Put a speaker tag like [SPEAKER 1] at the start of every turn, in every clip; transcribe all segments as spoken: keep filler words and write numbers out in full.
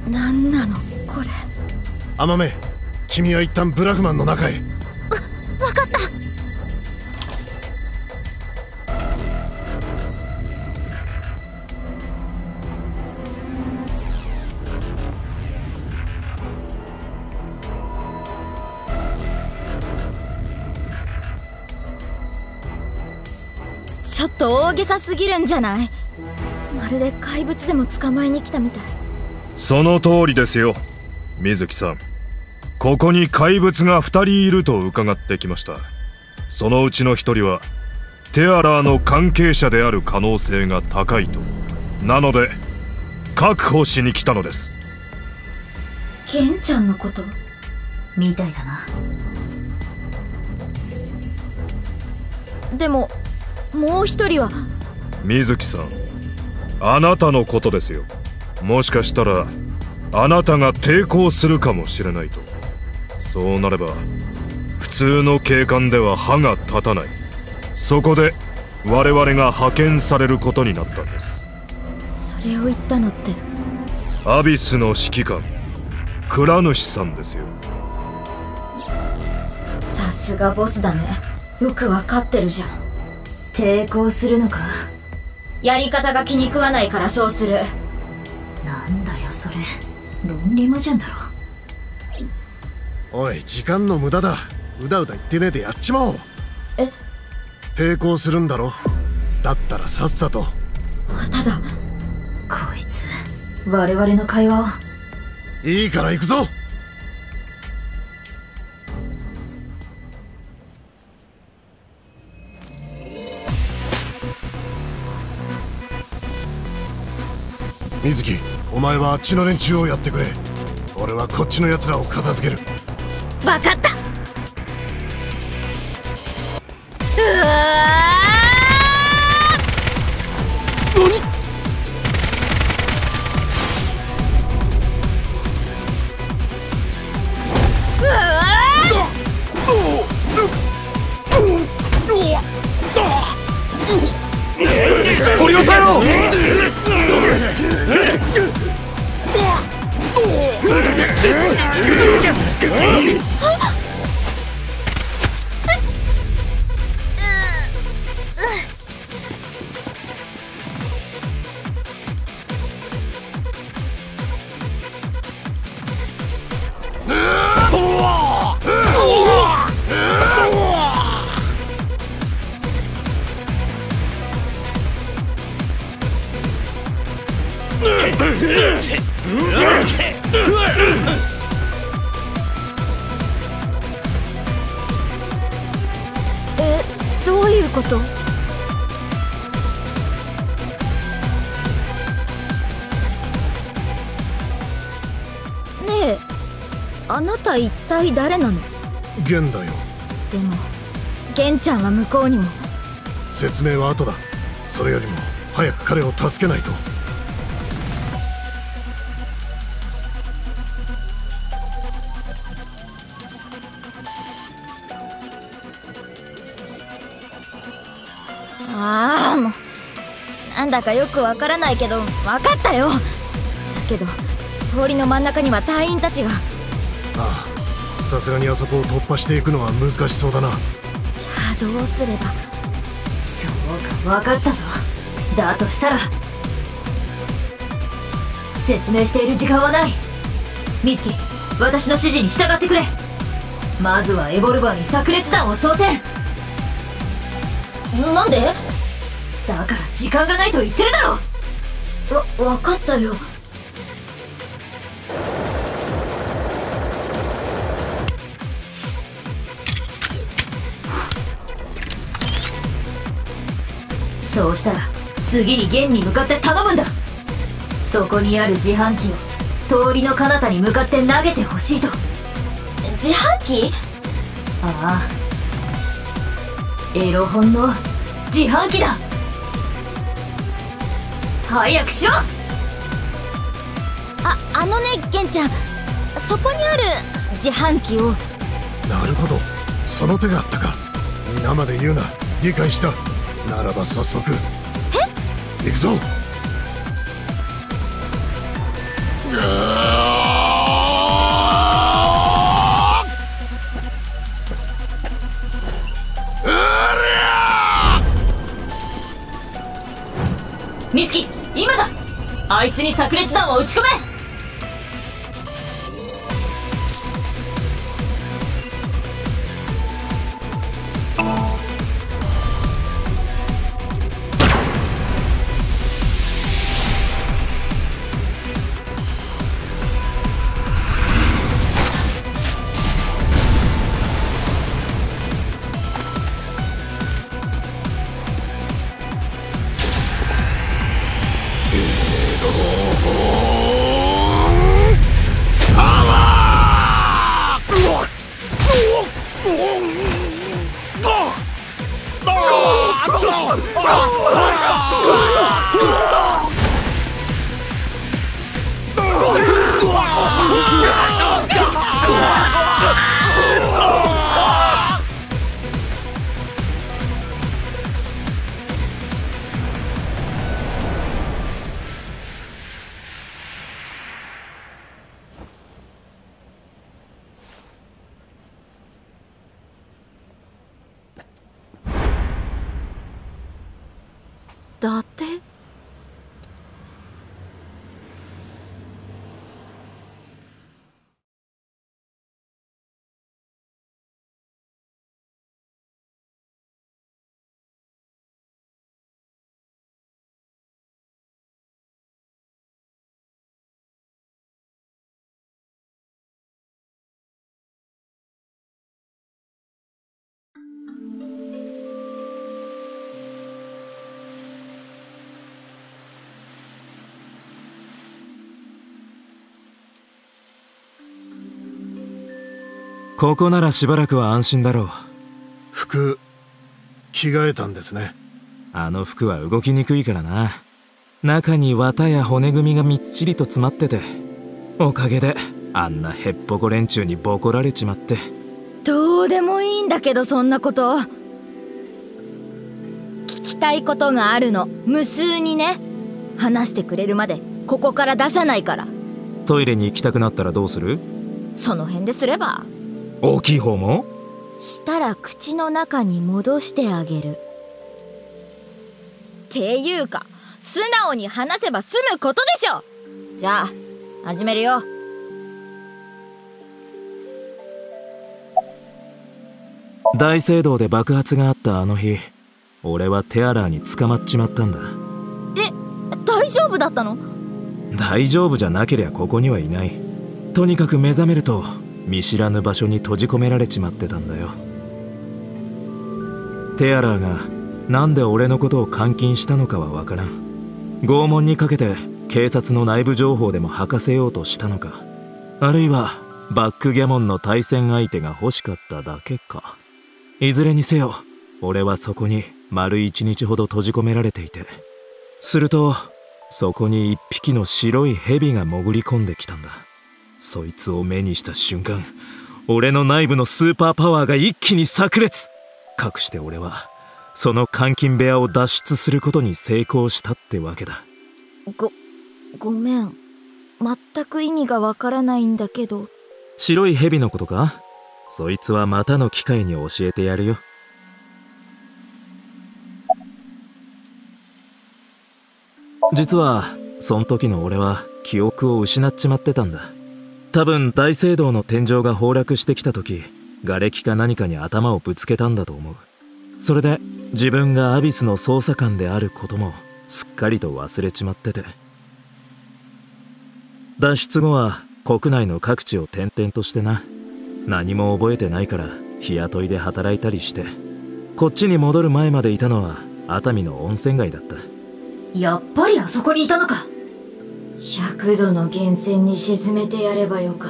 [SPEAKER 1] 何なのこれ。
[SPEAKER 2] アマメ、君は一旦ブラフマンの中へ。
[SPEAKER 1] わ、わかった。ちょっと大げさすぎるんじゃない？まるで怪物でも捕まえに来たみたい。
[SPEAKER 3] その通りですよ、水木さん。ここに怪物がふたりいると伺ってきました。そのうちのひとりはテアラーの関係者である可能性が高いと。なので確保しに来たのです。
[SPEAKER 1] ゲンちゃんのこと
[SPEAKER 4] みたいだな。
[SPEAKER 1] でももう一人は。
[SPEAKER 3] 水木さん、あなたのことですよ。もしかしたらあなたが抵抗するかもしれないと。そうなれば普通の警官では歯が立たない。そこで我々が派遣されることになったんです。
[SPEAKER 1] それを言ったのって
[SPEAKER 3] アビスの指揮官倉主さんですよ。
[SPEAKER 1] さすがボスだね。よくわかってるじゃん。
[SPEAKER 4] 抵抗するのか？
[SPEAKER 1] やり方が気に食わないからそうする。
[SPEAKER 4] なんだよそれ、論理矛盾だろ。
[SPEAKER 2] おい、時間の無駄だ。うだうだ言ってねえでやっちまおう。
[SPEAKER 1] え？
[SPEAKER 2] 抵抗するんだろ。だったらさっさと。
[SPEAKER 1] ただ
[SPEAKER 4] こいつ我々の会話を。
[SPEAKER 2] いいから行くぞ。水木、お前はあっちの連中をやってくれ。俺はこっちの奴らを片付ける。
[SPEAKER 1] わかった。うわー！
[SPEAKER 2] 何？
[SPEAKER 1] うわ
[SPEAKER 2] ー！取り押さえろ！
[SPEAKER 1] え、どういうこと？ねえ、あなた一体誰なの？
[SPEAKER 2] ゲンだよ。
[SPEAKER 1] でもゲンちゃんは向こうにも。
[SPEAKER 2] 説明は後だ。それよりも早く彼を助けないと。
[SPEAKER 1] ああ、もうなんだかよくわからないけど分かったよ。だけど通りの真ん中には隊員たちが。
[SPEAKER 2] ああ、さすがにあそこを突破していくのは難しそうだな。
[SPEAKER 1] じゃあどうすれば。
[SPEAKER 4] そうか、分かったぞ。だとしたら説明している時間はない。水木、私の指示に従ってくれ。まずはエボルバーに炸裂弾を装填。
[SPEAKER 1] なんで？
[SPEAKER 4] だから時間がないと言ってるだろ。
[SPEAKER 1] わ、分かったよ。
[SPEAKER 4] そうしたら次にゲンに向かって頼むんだ。そこにある自販機を通りの彼方に向かって投げてほしいと。
[SPEAKER 1] 自販機？
[SPEAKER 4] ああ、エロ本の自販機だ。早くしろ。
[SPEAKER 1] あ、あのね、ゲンちゃん、そこにある自販機を。
[SPEAKER 2] なるほど、その手があったか。皆まで言うな。理解した。ならば早速。え？行くぞ。うわー！
[SPEAKER 4] 水木、今だ。あいつに炸裂弾を撃ち込め。
[SPEAKER 1] だって
[SPEAKER 5] ここならしばらくは安心だろう。
[SPEAKER 2] 服着替えたんですね。
[SPEAKER 5] あの服は動きにくいからな。中に綿や骨組みがみっちりと詰まってて、おかげであんなへっぽこ連中にボコられちまって。
[SPEAKER 1] どうでもいいんだけど、そんなこと。聞きたいことがあるの、無数にね。話してくれるまでここから出さないから。
[SPEAKER 5] トイレに行きたくなったらどうする？
[SPEAKER 1] その辺ですれば。
[SPEAKER 5] 大きい方も？
[SPEAKER 1] したら口の中に戻してあげる。っていうか、素直に話せば済むことでしょ。じゃあ始めるよ。
[SPEAKER 5] 大聖堂で爆発があったあの日、俺はテアラーに捕まっちまったんだ。
[SPEAKER 1] え、大丈夫だったの？
[SPEAKER 5] 大丈夫じゃなけりゃここにはいない。とにかく目覚めると見知らぬ場所に閉じ込められちまってたんだよ。テアラーがなんで俺のことを監禁したのかは分からん。拷問にかけて警察の内部情報でも吐かせようとしたのか、あるいはバックギャモンの対戦相手が欲しかっただけか。いずれにせよ俺はそこに丸一日ほど閉じ込められていて、するとそこに一匹の白い蛇が潜り込んできたんだ。そいつを目にした瞬間、俺の内部のスーパーパワーが一気に炸裂。かくして俺はその監禁部屋を脱出することに成功したってわけだ。
[SPEAKER 1] ご、ごめん。全く意味がわからないんだけど。
[SPEAKER 5] 白い蛇のことか？そいつはまたの機会に教えてやるよ。実はその時の俺は記憶を失っちまってたんだ。多分大聖堂の天井が崩落してきた時、瓦礫か何かに頭をぶつけたんだと思う。それで自分がアビスの捜査官であることもすっかりと忘れちまってて、脱出後は国内の各地を転々としてな。何も覚えてないから日雇いで働いたりして、こっちに戻る前までいたのは熱海の温泉街だった。
[SPEAKER 4] やっぱりあそこにいたのか。
[SPEAKER 1] ひゃくどの源泉に沈めてやればよかった。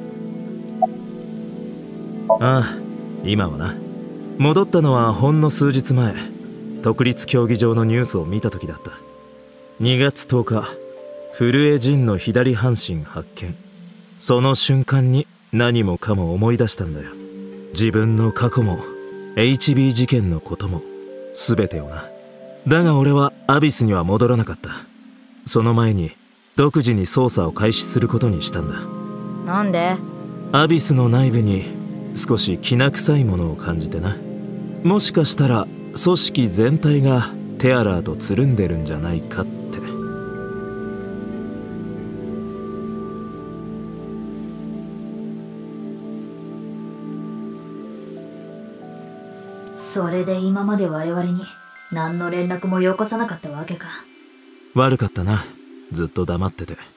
[SPEAKER 5] ああ、今はな。戻ったのはほんの数日前、独立競技場のニュースを見た時だった。にがつとおか、古江陣の左半身発見。その瞬間に何もかも思い出したんだよ。自分の過去も エイチビー 事件のことも全てをな。だが俺はアビスには戻らなかった。その前に独自に捜査を開始することにしたんだ。
[SPEAKER 1] なんで？
[SPEAKER 5] アビスの内部に少しきな臭いものを感じてな。もしかしたら組織全体がテアラーとつるんでるんじゃないかって。
[SPEAKER 4] それで今まで我々に何の連絡もよこさなかったわけか。
[SPEAKER 5] 悪かったな、ずっと黙ってて。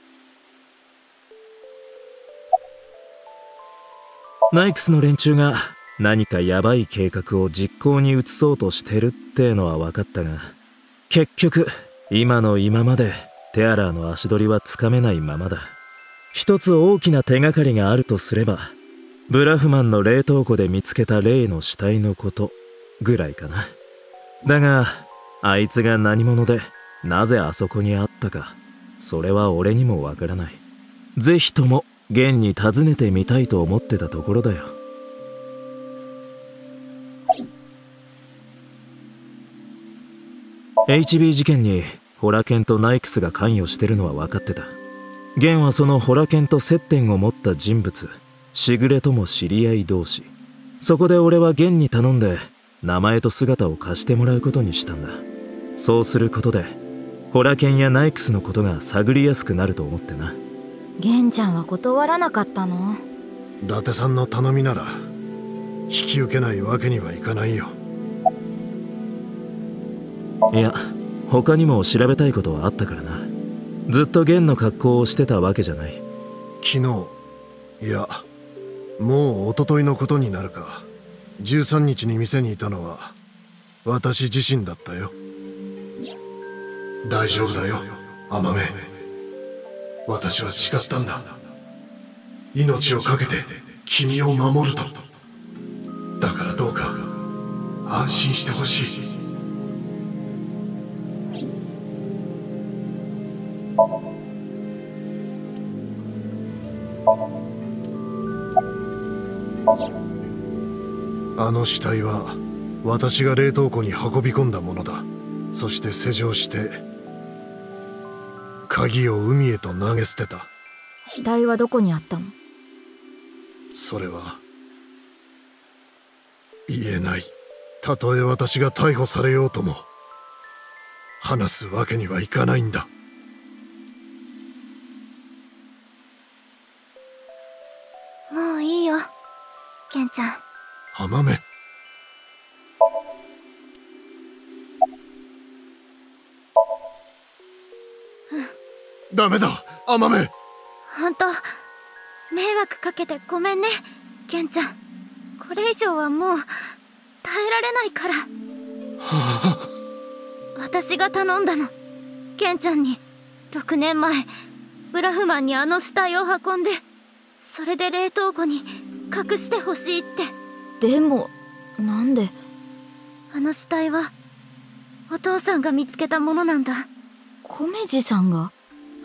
[SPEAKER 5] ナイクスの連中が何かヤバい計画を実行に移そうとしてるってのは分かったが、結局今の今までテアラーの足取りはつかめないままだ。一つ大きな手がかりがあるとすれば、ブラフマンの冷凍庫で見つけた例の死体のことぐらいかな。だがあいつが何者でなぜあそこにあったか、それは俺にもわからない。ぜひとも現に訪ねてみたいと思ってたところだよ。エイチビー 事件にホラケンとナイクスが関与してるのは分かってた。ゲンはそのホラケンと接点を持った人物、しぐれとも知り合い同士。そこで俺はゲンに頼んで名前と姿を貸してもらうことにしたんだ。そうすることでホラケンやナイクスのことが探りやすくなると思ってな。
[SPEAKER 1] ゲンちゃんは断らなかったの？
[SPEAKER 2] 伊達さんの頼みなら引き受けないわけにはいかないよ。
[SPEAKER 5] いや、他にも調べたいことはあったからな。ずっとゲンの格好をしてたわけじゃない。
[SPEAKER 2] 昨日、いやもう一昨日のことになるか。じゅうさんにちに店にいたのは私自身だったよ。大丈夫だよ、アマメ。私は誓ったんだ。命を懸けて君を守ると。だからどうか安心してほしい。あの死体は私が冷凍庫に運び込んだものだ。そして施錠して鍵を海へと投げ捨てた。
[SPEAKER 1] 死体はどこにあったの？
[SPEAKER 2] それは言えない。たとえ私が逮捕されようとも話すわけにはいかないんだ。
[SPEAKER 1] もういいよ、ケンちゃん。
[SPEAKER 2] アマメ。ダメだ、アマメ。
[SPEAKER 1] ほんと迷惑かけてごめんね、ケンちゃん。これ以上はもう耐えられないから。私が頼んだの、ケンちゃんに。ろくねんまえブラフマンにあの死体を運んで、それで冷凍庫に隠してほしいって。でもなんで？あの死体はお父さんが見つけたものなんだ。米次さんが？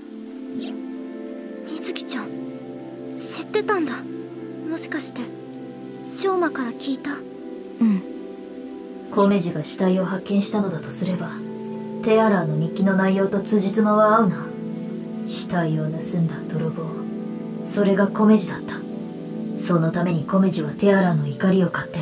[SPEAKER 1] 水木ちゃん知ってたんだ。もしかして翔馬から聞いた？うん。
[SPEAKER 4] 米次が死体を発見したのだとすれば、テアラーの日記の内容と辻褄は合うな。死体を盗んだ泥棒、それが米次だった。そのために米次はテアラーの怒りを買って、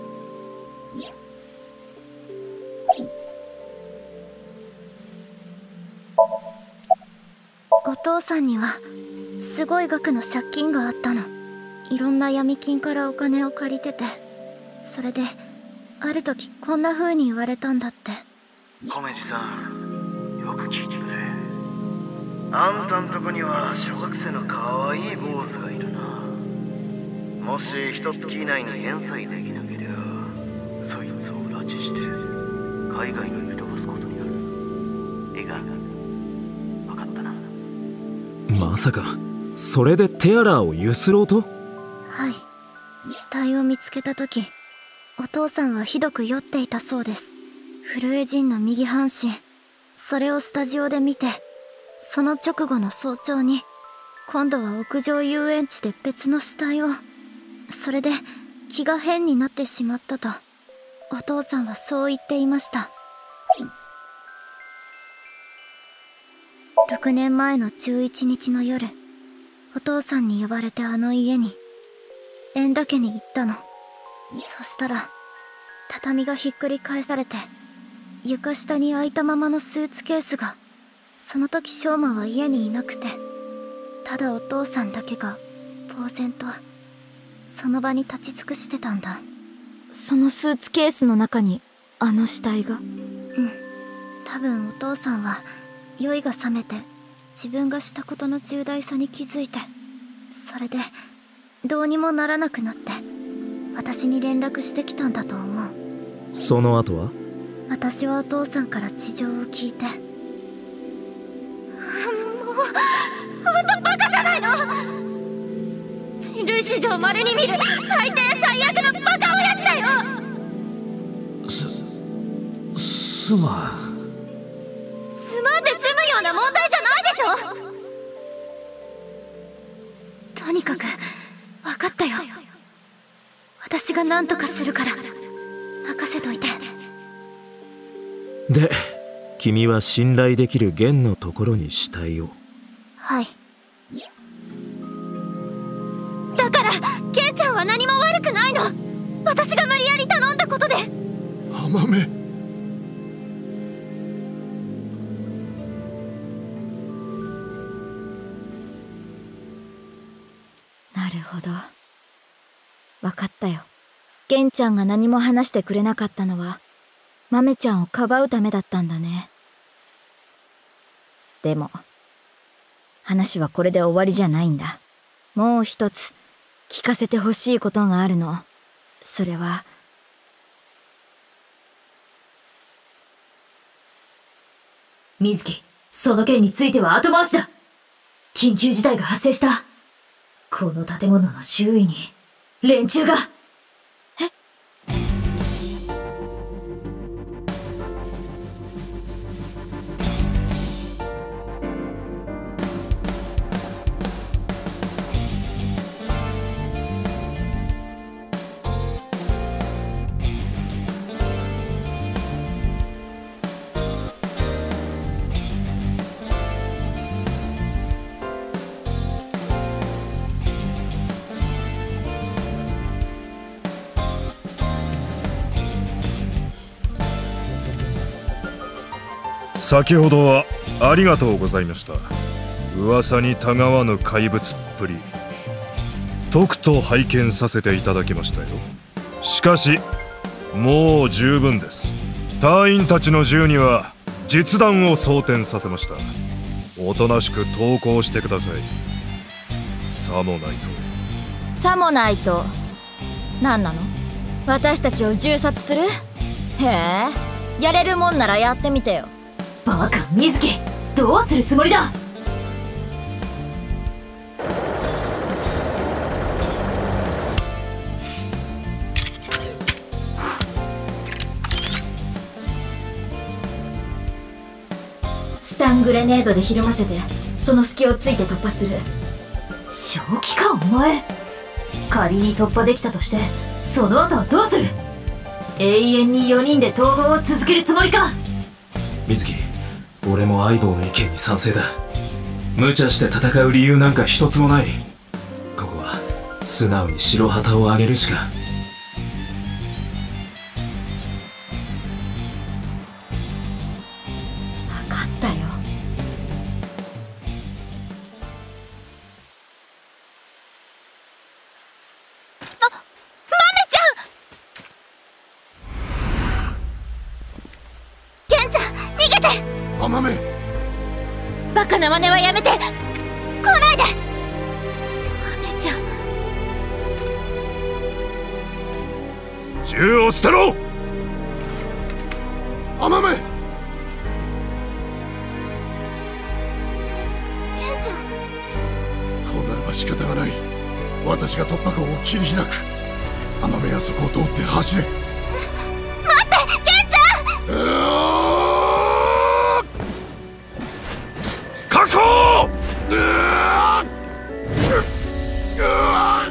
[SPEAKER 1] お父さんにはすごい額の借金があったの。いろんな闇金からお金を借りてて、それである時こんな風に言われたんだって。
[SPEAKER 6] 米次さん、よく聞いてくれ。あんたんとこには小学生のかわいい坊主がいるな。もし一月以内に返済できなければ、そいつを拉致して海外に飛ばすことになる。いいか、分かったな。
[SPEAKER 5] まさかそれでテアラーをゆすろうと？
[SPEAKER 1] はい。死体を見つけた時、お父さんはひどく酔っていたそうです。震え陣の右半身、それをスタジオで見て、その直後の早朝に今度は屋上遊園地で別の死体を。それで気が変になってしまったとお父さんはそう言っていました。ろくねんまえのじゅういちにちの夜、お父さんに呼ばれてあの家に円田家に行ったの。そしたら畳がひっくり返されて、 床下に開いたままのスーツケースが。その時翔馬は家にいなくて、ただお父さんだけが呆然とその場に立ち尽くしてたんだ。
[SPEAKER 7] そのスーツケースの中にあの死体が。
[SPEAKER 1] うん、多分お父さんは酔いが覚めて自分がしたことの重大さに気づいて、それでどうにもならなくなって私に連絡してきたんだと思う。
[SPEAKER 5] その後は？
[SPEAKER 1] 私はお父さんから事情を聞いて。もうほんとバカじゃないの。人類史上稀に見る最低最悪のバカ親父だよ。
[SPEAKER 5] すすまん。
[SPEAKER 1] すまんで済むような問題じゃないでしょ。とにかく分かったよ。私が何とかするから任せといて。
[SPEAKER 5] で、君は信頼できる玄のところに死体を。
[SPEAKER 1] はい。だからケンちゃんは何も悪くないの。私が無理やり頼んだことで。
[SPEAKER 2] 浜目。
[SPEAKER 7] なるほど、分かったよ。ゲンちゃんが何も話してくれなかったのはマメちゃんをかばうためだったんだね。でも話はこれで終わりじゃないんだ。もう一つ聞かせてほしいことがあるの。それは
[SPEAKER 4] 水木、その件については後回しだ。緊急事態が発生した。この建物の周囲に連中が。
[SPEAKER 7] え？
[SPEAKER 3] 先ほどはありがとうございました。噂にたがわぬ怪物っぷり、とくと拝見させていただきましたよ。しかしもう十分です。隊員たちの銃には実弾を装填させました。おとなしく投降してください。さもないと。
[SPEAKER 7] さもないと何なの？私たちを銃殺する？へえ、やれるもんならやってみてよ。
[SPEAKER 4] バカ水木、どうするつもりだ。 スタングレネードでひるませてその隙をついて突破する。正気かお前。仮に突破できたとしてその後はどうする。永遠によにんで逃亡を続けるつもりか。
[SPEAKER 5] 水木、俺も相棒の意見に賛成だ。無茶して戦う理由なんか一つもない。ここは素直に白旗を上げるしか。
[SPEAKER 7] 分かったよ。
[SPEAKER 1] あ、マメちゃん。ケンちゃん、逃げて。
[SPEAKER 2] 浜目。
[SPEAKER 1] バカな真似はやめて。来ないで。マメちゃん。
[SPEAKER 3] 銃を捨てろ。
[SPEAKER 2] 浜目。
[SPEAKER 1] ケンちゃん。
[SPEAKER 2] こうなれば仕方がない。私が突破口を切り開く。浜目はそこを通って走れ。
[SPEAKER 1] 待って、ケンちゃん。
[SPEAKER 2] うわ
[SPEAKER 3] 確保。
[SPEAKER 2] うわうわ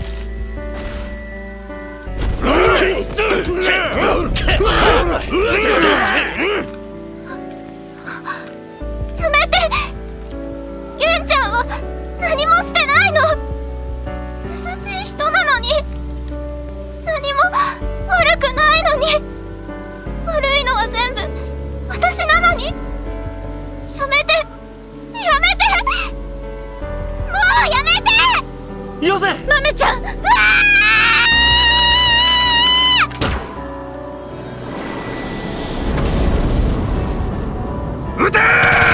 [SPEAKER 1] やめて。ケンちゃんは何もしてないの。優しい人なのに。何も悪くないのに。悪いのは全部に。やめて、やめて、もうやめて。
[SPEAKER 5] よせ
[SPEAKER 1] 豆ちゃん。うわ
[SPEAKER 3] 撃てー！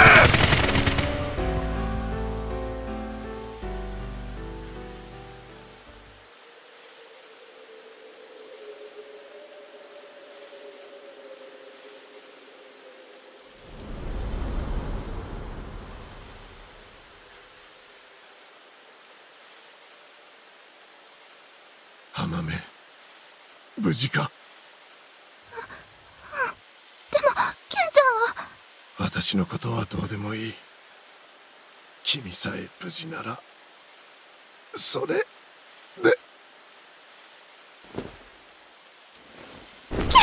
[SPEAKER 2] 浜目、無事か？
[SPEAKER 1] でもケンちゃんは。
[SPEAKER 2] 私のことはどうでもいい。君さえ無事ならそれで。
[SPEAKER 1] ケンちゃん。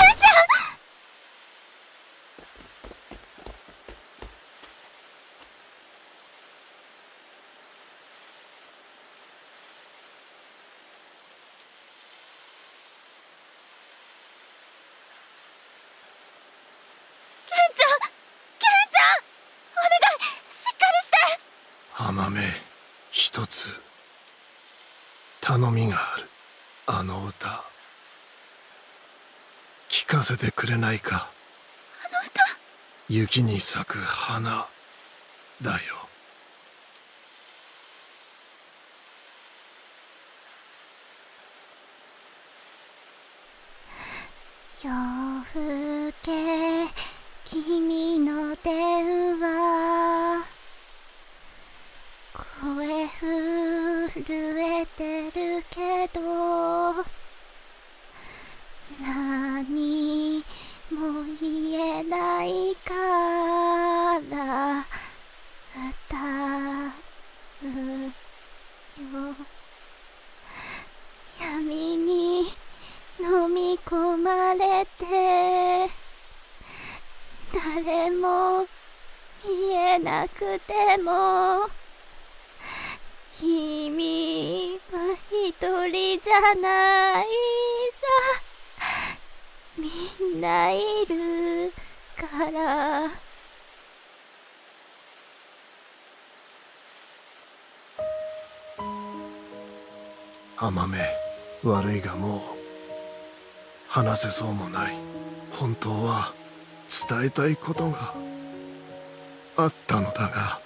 [SPEAKER 2] 浜目、一つ頼みがある。あの歌聞かせてくれないか？
[SPEAKER 1] あの歌。
[SPEAKER 2] 雪に咲く花だよ。
[SPEAKER 1] 夜更け君の電話、声震えてるけど何も言えないから歌うよ。闇に飲み込まれて誰も見えなくても君は一人じゃないさ。みんないるから。
[SPEAKER 2] 浜目、悪いがもう話せそうもない。本当は伝えたいことがあったのだが。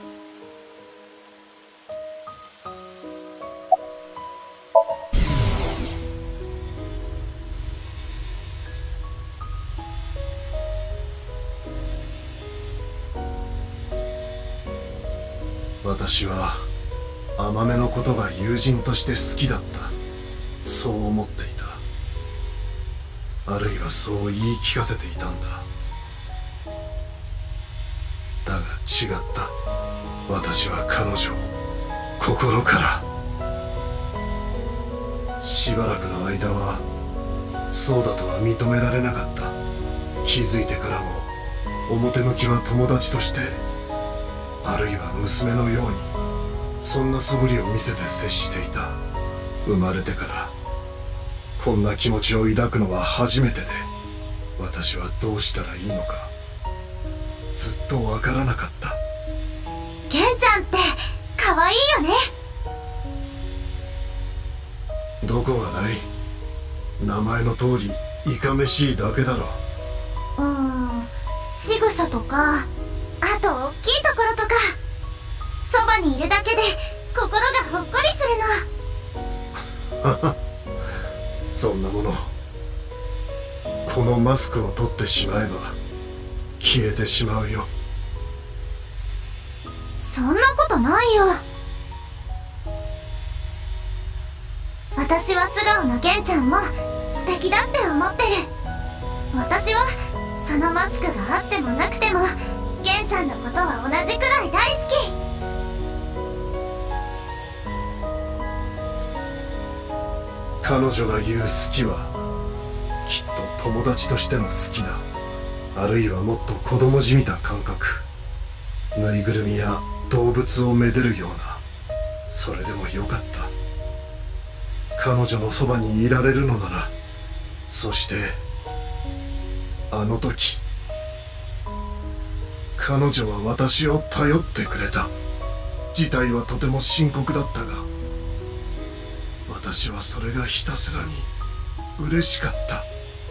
[SPEAKER 2] 私は甘めのことが友人として好きだった、そう思っていた。あるいはそう言い聞かせていたんだ。だが違った。私は彼女を心から。しばらくの間はそうだとは認められなかった。気づいてからも表向きは友達として、あるいは娘のように、そんな素振りを見せて接していた。生まれてからこんな気持ちを抱くのは初めてで、私はどうしたらいいのかずっとわからなかった。
[SPEAKER 1] ケンちゃんって可愛いよね。
[SPEAKER 2] どこがない？名前の通りいかめしいだけだろ。
[SPEAKER 1] うーん、仕草とか、あと大きいところとか、そばにいるだけで心がほっこりするの。
[SPEAKER 2] そんなもの、このマスクを取ってしまえば消えてしまうよ。
[SPEAKER 1] そんなことないよ。私は素顔のケンちゃんも素敵だって思ってる。私はそのマスクがあってもなくてもケンちゃんのことは同じくらい大好き。
[SPEAKER 2] 彼女が言う好きはきっと友達としての好きだ。あるいはもっと子供じみた感覚。ぬいぐるみや動物をめでるような、それでもよかった。彼女のそばにいられるのなら。そしてあの時彼女は私を頼ってくれた。事態はとても深刻だったが、私はそれがひたすらに嬉しかった。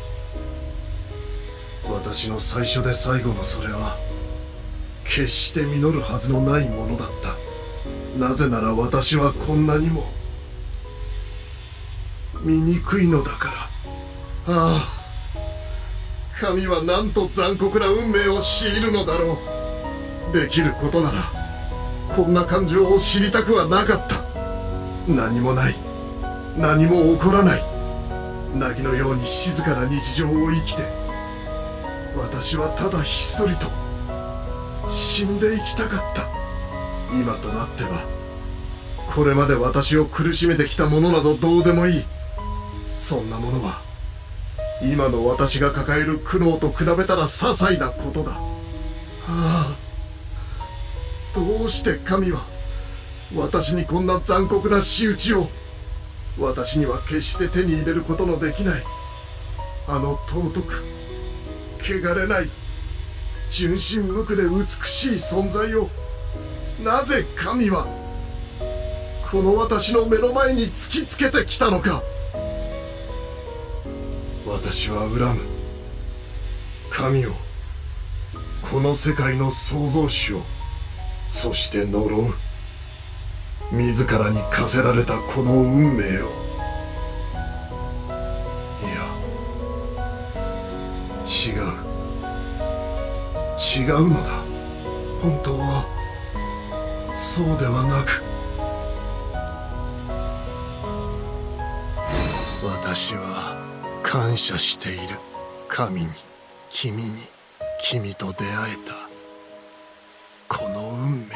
[SPEAKER 2] 私の最初で最後のそれは決して実るはずのないものだった。なぜなら私はこんなにも醜いのだから。ああ、神はなんと残酷な運命を強いるのだろう。できることならこんな感情を知りたくはなかった。何もない、何も起こらない、凪のように静かな日常を生きて、私はただひっそりと死んでいきたかった。今となってはこれまで私を苦しめてきたものなどどうでもいい。そんなものは今の私が抱える苦悩と比べたら些細なことだ。ああ、どうして神は私にこんな残酷な仕打ちを。私には決して手に入れることのできないあの尊く汚れない純真無垢で美しい存在を、なぜ神はこの私の目の前に突きつけてきたのか。私は恨む神を、この世界の創造主を、そして呪う自らに課せられたこの運命を。いや、違う違うのだ。本当はそうではなく、私は感謝している。神に、君に、君と出会えたこの運命に。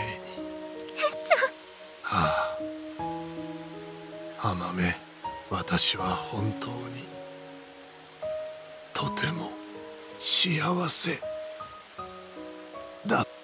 [SPEAKER 2] はあ、甘め、私は本当にとても幸せだった。